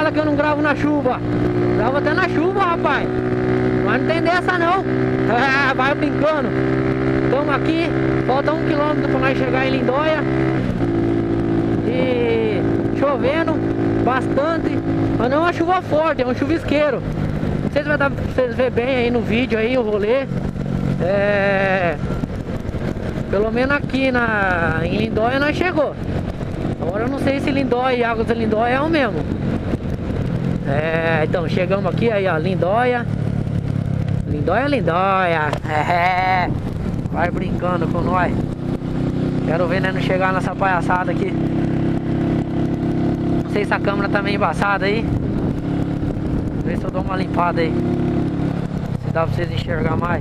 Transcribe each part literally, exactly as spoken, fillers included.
fala que eu não gravo na chuva. Gravo até na chuva, rapaz. Mas não tem dessa não. Vai brincando. Estamos aqui, falta um quilômetro para nós chegar em Lindóia. E chovendo bastante. Mas não é uma chuva forte, é um chuvisqueiro. Não sei se vai dar pra vocês verem bem aí no vídeo aí o rolê. É... Pelo menos aqui na... em Lindóia nós chegou. Agora eu não sei se Lindóia e Águas de Lindóia é o mesmo. É, então chegamos aqui aí, ó, Lindóia. Lindóia, Lindóia. É, vai brincando com nós. Quero ver, né, não chegar nessa palhaçada aqui. Não sei se a câmera tá meio embaçada aí. Ver se eu dou uma limpada aí. Se dá pra vocês enxergar mais.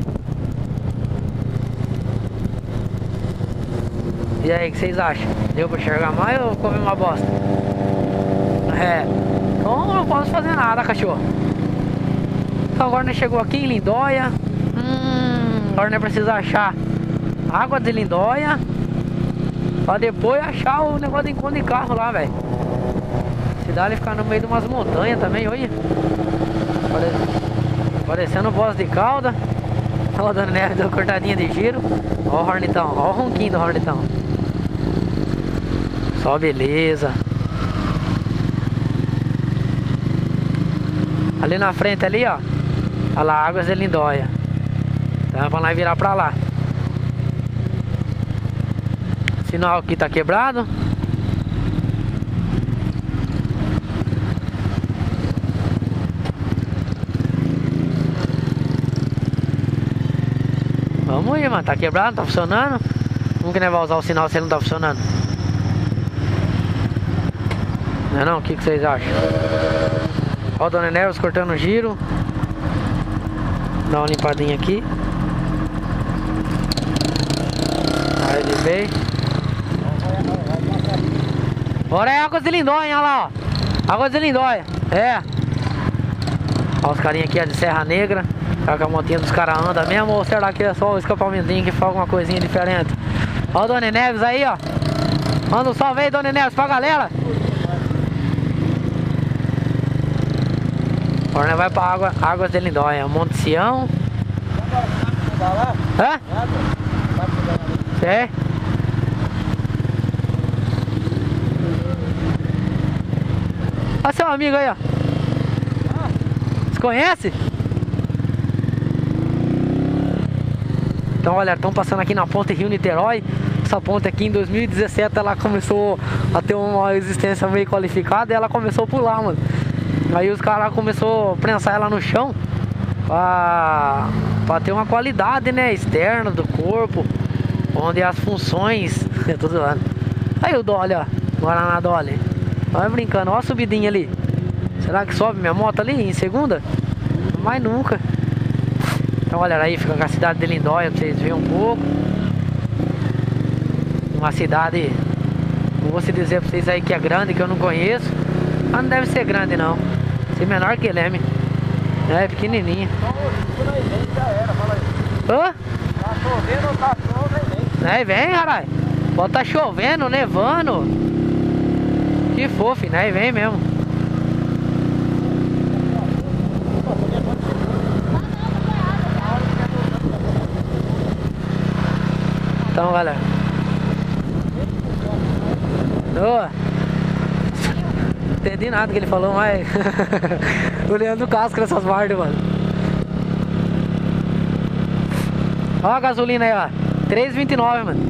E aí, o que vocês acham? Deu pra enxergar mais ou comi uma bosta? É. Então não posso fazer nada, cachorro. Então agora nós chegou aqui em Lindóia. Hum, agora nós precisamos achar água de Lindóia. Pra depois achar o negócio de encontro de carro lá, velho. Cidade ficar no meio de umas montanhas também, olha. Parecendo voz de cauda. Ó, dando neve, deu cortadinha de giro. Ó o Hornetão, ó o ronquinho do Hornetão. Só beleza. Ali na frente ali, ó. Olha lá, Águas de Lindóia. Então é pra nós virar pra lá. O sinal aqui tá quebrado. Vamos aí, mano. Tá quebrado, não tá funcionando. Como que nós vai usar o sinal se ele não tá funcionando? Não é não? O que, que vocês acham? Ó, o Dona Neves cortando o giro. Dá uma limpadinha aqui. Aí ele veio. Bora aí, Águas de Lindóia, olha lá, ó. Águas de Lindóia. É. Ó os carinha aqui, ó, de Serra Negra. Será que a motinha dos caras anda mesmo? Ou será que é só o escapamentinho que faz alguma coisinha diferente? Ó o Dona Neves aí, ó. Manda um salve aí, Dona Neves, pra galera. Agora nós vai pra água, Águas de Lindóia, Monte Sião. Hã? É? Olha seu amigo aí, ó. Você conhece? Então, olha, estão passando aqui na ponte Rio-Niterói. Essa ponte aqui em dois mil e dezessete ela começou a ter uma existência meio qualificada e ela começou a pular, mano. Aí os caras começaram a prensar ela no chão pra, pra ter uma qualidade, né, externa do corpo, onde as funções... Eu tô zoando. Aí o Dolly, ó, Guaraná Dolly. Vai brincando, ó a subidinha ali. Será que sobe minha moto ali em segunda? Mas nunca. Então olha aí, fica com a cidade de Lindóia pra vocês verem um pouco. Uma cidade, não vou se dizer pra vocês aí que é grande, que eu não conheço. Mas não deve ser grande não. Ser menor que Leme. É, pequenininha. Hã? Tá chovendo ou tá chovendo? Aí vem, caralho. Pode tá chovendo, nevando. Que fofo, né? Vem mesmo. Então, galera. Ô. Não entendi nada que ele falou, mas... O Leandro casca nessas bardas, mano. Ó a gasolina aí, ó. três e vinte e nove, mano.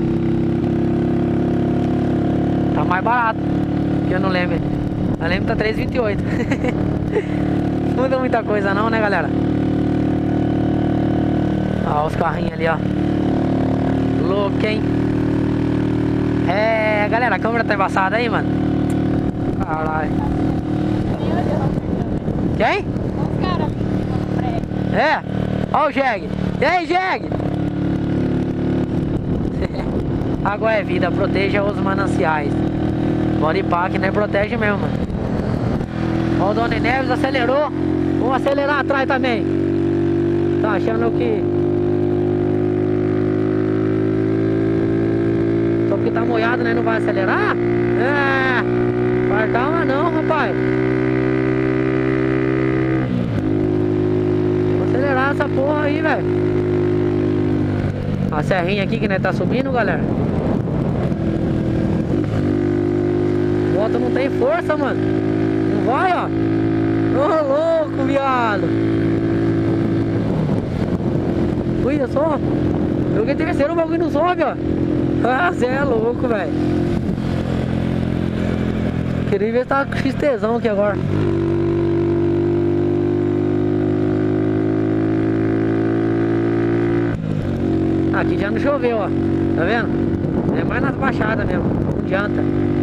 Tá mais barato. Que eu não lembro. Eu lembro que tá três e vinte e oito. Não muda muita coisa não, né, galera? Ó os carrinhos ali, ó. Louco, hein? É, galera, a câmera tá embaçada aí, mano. Caralho. Quem? Os caras. É? Ó o Jeg. E aí, Jeg? Água é vida, proteja os mananciais. Bora ir pá, que não é protege mesmo, mano. Ó o Dona Neves acelerou. Vamos acelerar atrás também. Tá achando que... Só porque tá molhado, né? Não vai acelerar? É. Vai calma não, rapaz. porra aí, velho. A serrinha aqui que nós tá subindo, galera. A moto não tem força, mano. Não vai, ó. Ô, louco, viado. Olha só. Eu que terceiro, o bagulho não sobe, ó. Ah, você é louco, velho. Queria ver se tá com xtezão aqui agora. Aqui já não choveu, ó. Tá vendo? É mais nas baixadas mesmo. Não adianta.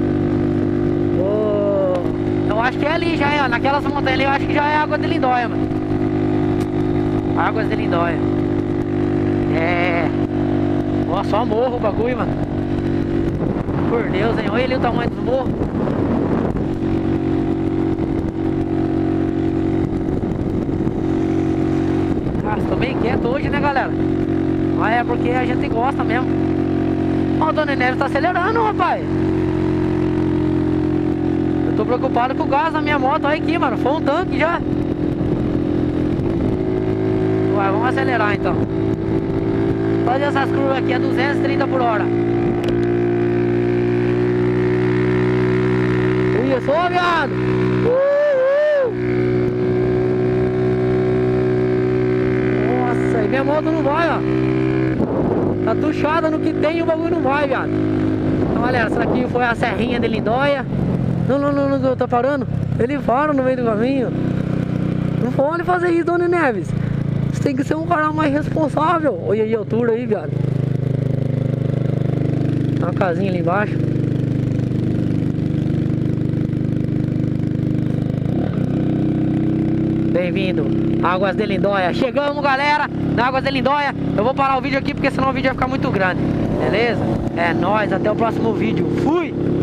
Oh, eu acho que é ali já, é, ó. Naquelas montanhas ali, eu acho que já é água de Lindóia, mano. Águas de Lindóia. É. Ó, só morro o bagulho, mano. Por Deus, hein? Olha ali o tamanho dos morros. Ah, tô bem quieto hoje, né, galera? Mas é porque a gente gosta mesmo. Ó, o Dona Neves tá acelerando, rapaz. Eu tô preocupado com o gás na minha moto. Olha aqui, mano. Foi um tanque já. Ué, vamos acelerar então. Fazer essas curvas aqui a duzentos e trinta por hora. Olha só, viado. Uhul. Nossa, e minha moto não vai, ó. Tá tuchada no que tem e o bagulho não vai, viado. Então, galera, essa aqui foi a serrinha de Lindóia. Não, não, não, não, tá parando. Ele para no meio do caminho. Não pode fazer isso, Dona Neves. Você tem que ser um cara mais responsável. Olha aí a altura aí, viado. Tem uma casinha ali embaixo. Bem-vindo, Águas de Lindóia. Chegamos, galera, na Águas de Lindóia. Eu vou parar o vídeo aqui porque senão o vídeo vai ficar muito grande. Beleza? É nóis, até o próximo vídeo. Fui!